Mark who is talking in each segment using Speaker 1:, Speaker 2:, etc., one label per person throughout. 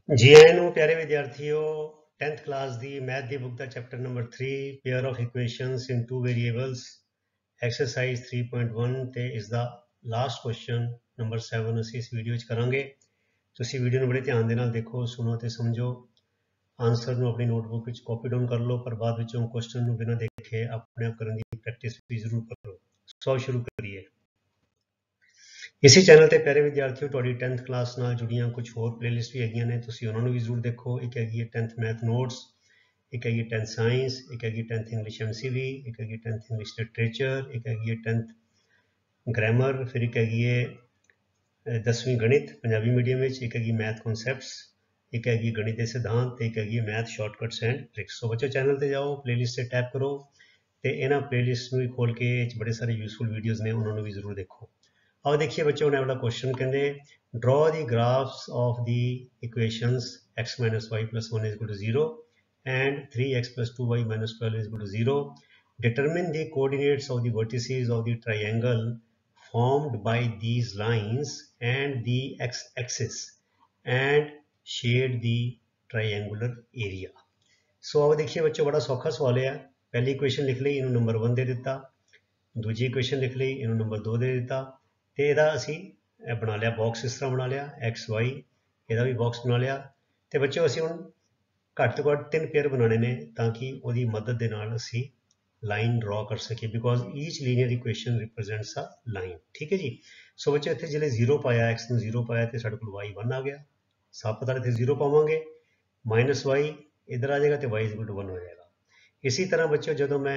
Speaker 1: जी आए ਨੂੰ ਪਿਆਰੇ ਵਿਦਿਆਰਥੀਓ 10th ਕਲਾਸ ਦੀ ਮੈਥ ਦੀ ਬੁੱਕ ਦਾ chapter number 3 pair of equations in two variables exercise 3.1 ਤੇ ਇਸ ਦਾ ਲਾਸਟ ਕੁਐਸਚਨ ਨੰਬਰ 7 ਅਸੀਂ ਇਸ ਵੀਡੀਓ 'ਚ ਕਰਾਂਗੇ। ਤੁਸੀਂ ਵੀਡੀਓ ਨੂੰ ਬੜੇ ਧਿਆਨ ਦੇ ਨਾਲ ਦੇਖੋ, ਸੁਣੋ ਤੇ ਸਮਝੋ। ਆਨਸਰ ਨੂੰ ਆਪਣੀ ਨੋਟਬੁੱਕ ਵਿੱਚ ਕਾਪੀ ਡਾਊਨ ਕਰ ਲਓ, ਪਰ ਬਾਅਦ ਵਿੱਚੋਂ ਕੁਐਸਚਨ ਨੂੰ ਬਿਨਾਂ ਦੇਖੇ ਆਪਣੇ ਆਪ ਕਰਨ ਦੀ ਪ੍ਰੈਕਟਿਸ ਵੀ ਜ਼ਰੂਰ ਕਰੋ। ਸੋ ਸ਼ੁਰੂ ਕਰੀਏ। इसी चैनल ਤੇ ਪਿਆਰੇ ਵਿਦਿਆਰਥੀਓ ਤੁਹਾਡੀ 10th ਕਲਾਸ ਨਾਲ ਜੁੜੀਆਂ ਕੁਝ ਹੋਰ ਪਲੇਲਿਸਟ ਵੀ ਹੈਗੀਆਂ ਨੇ, ਤੁਸੀਂ ਉਹਨਾਂ ਨੂੰ ਵੀ ਜ਼ਰੂਰ ਦੇਖੋ। ਇੱਕ ਹੈਗੀ ਹੈ 10th ਮੈਥ ਨੋਟਸ, ਇੱਕ ਹੈਗੀ 10th ਸਾਇੰਸ, ਇੱਕ ਹੈਗੀ 10th ਇੰਗਲਿਸ਼ MCV, ਇੱਕ ਹੈਗੀ 10th ਇੰਗਲਿਸ਼ ਲਿਟਰੇਚਰ, ਇੱਕ ਹੈਗੀ ਹੈ 10th ਗ੍ਰਾਮਰ, ਫਿਰ ਇੱਕ ਹੈਗੀ ਹੈ 10ਵੀਂ ਗਣਿਤ ਪੰਜਾਬੀ ਮੀਡੀਅਮ ਵਿੱਚ, ਇੱਕ ਹੈਗੀ ਮੈਥ ਕਨਸੈਪਟਸ, ਇੱਕ ਹੈਗੀ ਗਣਿਤ ਦੇ ਸਿਧਾਂਤ ਤੇ ਇੱਕ ਹੈਗੀ math shortcuts and tricks. So ਬੱਚੋ ਚੈਨਲ ਤੇ ਜਾਓ, ਪਲੇਲਿਸਟ ਤੇ ਟੈਪ ਕਰੋ ਤੇ ਇਹਨਾਂ ਪਲੇਲਿਸਟ ਨੂੰ ਵੀ ਖੋਲ ਕੇ ਇਹ 'ਚ ਬੜੇ ਸਾਰੇ ਯੂਜ਼ਫੁਲ ਵੀਡੀਓਜ਼ ਨੇ, ਉਹਨਾਂ ਨੂੰ ਵੀ ਜ਼ਰੂਰ ਦੇਖੋ। अब देखिए बच्चों ने वाला क्वेश्चन कहते draw the graphs of the equations x minus y plus 1 is equal to 0 and 3x plus 2y minus 12 is equal to 0. Determine the coordinates of the vertices of the triangle formed by these lines and the x-axis and shade the triangular area. So अब देखिए बच्चों बड़ा सौखा सवाल है। पहली equation लिख ली, इन्होंने नंबर 1 दे दिता, दूजी इक्वेशन लिख ली, इन्होंने नंबर 2 दे दिता ਤੇ ਇਹਦਾ ਅਸੀਂ ਬਣਾ ਲਿਆ ਬਾਕਸ, ਇਸ ਤਰ੍ਹਾਂ ਬਣਾ ਲਿਆ XY, ਇਹਦਾ ਵੀ ਬਾਕਸ ਬਣਾ ਲਿਆ। ਤੇ ਬੱਚਿਓ ਅਸੀਂ ਹੁਣ ਘੱਟ ਤੋਂ ਘੱਟ 3 ਪੇਅਰ ਬਣਾਉਣੇ ਨੇ ਤਾਂ ਕਿ ਉਹਦੀ ਮਦਦ ਦੇ ਨਾਲ ਅਸੀਂ ਲਾਈਨ ਡਰਾ ਕਰ ਸਕੀਏ, because each linear equation represents a line. ਠੀਕ ਹੈ ਜੀ। ਸੋ ਬੱਚਿਓ ਇੱਥੇ ਜਿਹੜੇ 0 ਪਾਇਆ, x ਨੂੰ 0 ਪਾਇਆ ਤੇ ਸਾਡੇ ਕੋਲ y 1 ਆ ਗਿਆ। ਸਾਫ ਪਤਾ ਇੱਥੇ 0 ਪਾਵਾਂਗੇ, -y ਇੱਧਰ ਆ ਜਾਏਗਾ ਤੇ y 1 ਹੋ ਜਾਏਗਾ। ਇਸੇ ਤਰ੍ਹਾਂ ਬੱਚਿਓ ਜਦੋਂ ਮੈਂ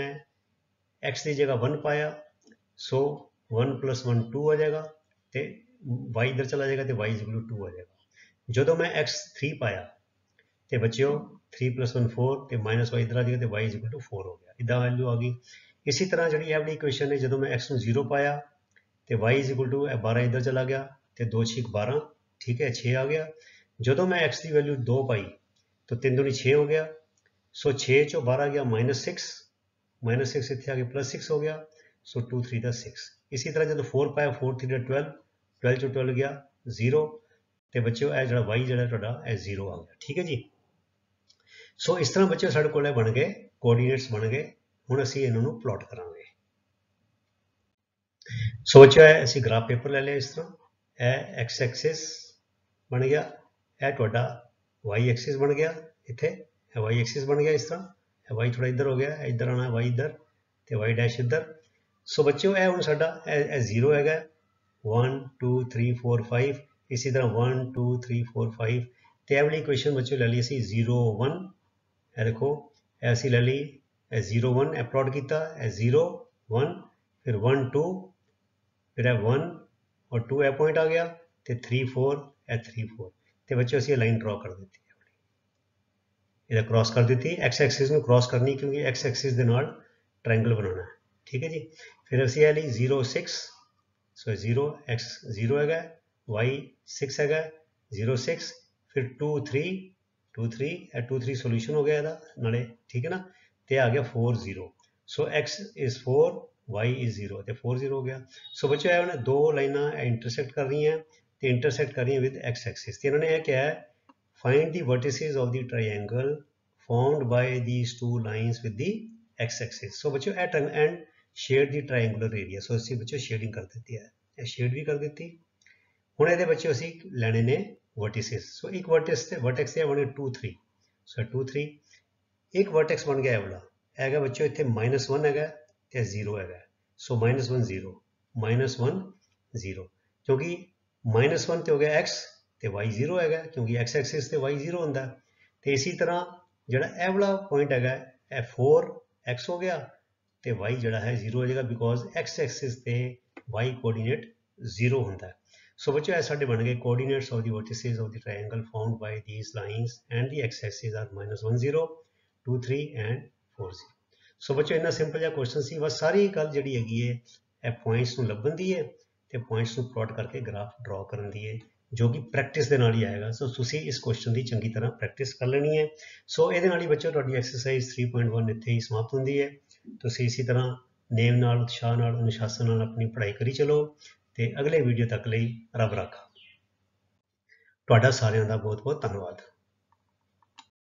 Speaker 1: x ਦੀ ਜਗ੍ਹਾ 1 ਪਾਇਆ, ਸੋ 1 + 1 2 आ जाएगा तो y इधर चला जाएगा तो y = 2 आ जाएगा। जो मैं x 3 पाया तो बच्चों 3 + 1 4 तो -y इधर आ जाएगा तो y = 4 हो गया, इदा वैल्यू आ गई। इसी तरह जी ये वाली इक्वेशन है, जो मैं x को 0 पाया तो y = 12 इधर चला गया तो 2 6 12, ठीक है 6 आ गया। जो मैं x की वैल्यू 2 पाई तो 3 दूनी 6 हो गया। सो 6 चो 12 गया -6, -6 इतने आ गया +6 हो गया। सो 2 3 6। इसी तरह जो 4 पाया 4 3 12, 12 चो 12 गया 0 तो बच्चों यह जो y जो 0 आ गया। ठीक है जी। सो इस तरह बच्चों साढ़े को बन गए कोऑर्डिनेट्स बन गए। हुण असीं इन्हां नूं प्लॉट करांगे। सो बच्चों असीं ग्राफ पेपर ले लिया। इस तरह यह x एक्सिस बन गया, यह तुहाडा y एक्सिस बन गया, इत्थे y एक्सिस बन गया। इस तरह y थोड़ा इधर हो गया, इधर आना y इधर तो y डैश इधर। सो बच्चों यह हुण साडा 0 है 1 2 3 4 5। इसी तरह 1 2 3 4 5 तो यह वाली इक्वेशन बच्चों ले ली असीं 0 1। यह देखो ऐसी ले ली 0 1, यह प्लॉट किया 0 1, फिर 1 2, फिर 1 और 2 यह पॉइंट आ गया तो 3 4, यह 3 4 तो बच्चों असीं लाइन ड्रॉ कर दी, इधर क्रॉस कर दी। एक्स एक्सिस में क्रॉस करनी क्योंकि एक्स एक्सिस के नाल ट्रायंगल बनाना है। ठीक है जी। फिर असीं यह ली 0 6, सो 0 x 0 है, y 6 है 0 6, फिर 2 3 2 3 2 3 सोल्यूशन हो गया इहदा नाले, ठीक है ना। तो आ गया 4 0। So x is 4, y is 0 तो 4 0 हो गया। सो बच्चों यह उन्हें दो लाइना इंटरसेक्ट कर रही हैं तो इंटरसेक्ट कर रही हैं विद x एक्सिस। तो इन्होंने यह क्या है, find the vertices of the triangle formed by these two lines with the x axis. So बच्चों at and shade the triangular area. So असीं बच्चों शेडिंग कर दी है, यह शेड भी कर दी। हुण इहदे बच्चों असीं लैणे ने वर्टिसेस। सो एक वर्टेक्स है बने 2 3, सो 2 3 एक वर्टेक्स बन गया वाला है बच्चों इत्थे -1 है तो 0 है। सो -1 0 -1 0, क्योंकि -1 तो हो गया x तो y 0 है क्योंकि x एक्सिस तो y 0 होंदा। तो इसी तरह जिहड़ा यह वाला पॉइंट है 4 x हो गया तो y जोड़ा है 0 हो जाएगा, बिकॉज x एक्सिस से y कोऑर्डिनेट 0 होता है। सो बच्चों ऐसा बन गए coordinates of the vertices of the triangle formed by these lines and the x axis are -1 0 2 3 and 4 0। So बच्चों इन्ना सिंपल जिहा क्वेश्चन सी। बस सारी गल जिहड़ी हैगी है यह पॉइंट्स नूं लभण दी है ते पॉइंट्स नूं प्लॉट करके ग्राफ ड्रॉ करन दी है, जो कि प्रैक्टिस दे नाल ही आएगा। सो तुसीं इस क्वेश्चन की चंगी तरह प्रैक्टिस कर लेनी है। सो इहदे नाल ही बच्चों तुहाडी एक्सरसाइज 3.1 इत्थे ही समाप्त हुंदी है। तुसीं इसी तरह नेम नाल उत्साह नाल अनुशासन नाल अपनी पढ़ाई करी चलो ते अगले वीडियो तक लई रब राखा। तुहाडा सारिआं दा बहुत बहुत धन्नवाद।